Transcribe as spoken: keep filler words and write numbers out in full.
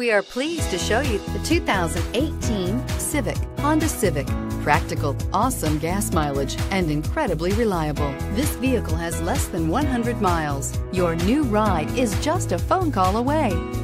We are pleased to show you the two thousand eighteen Civic, Honda Civic. Practical, awesome gas mileage, and incredibly reliable. This vehicle has less than one hundred miles. Your new ride is just a phone call away.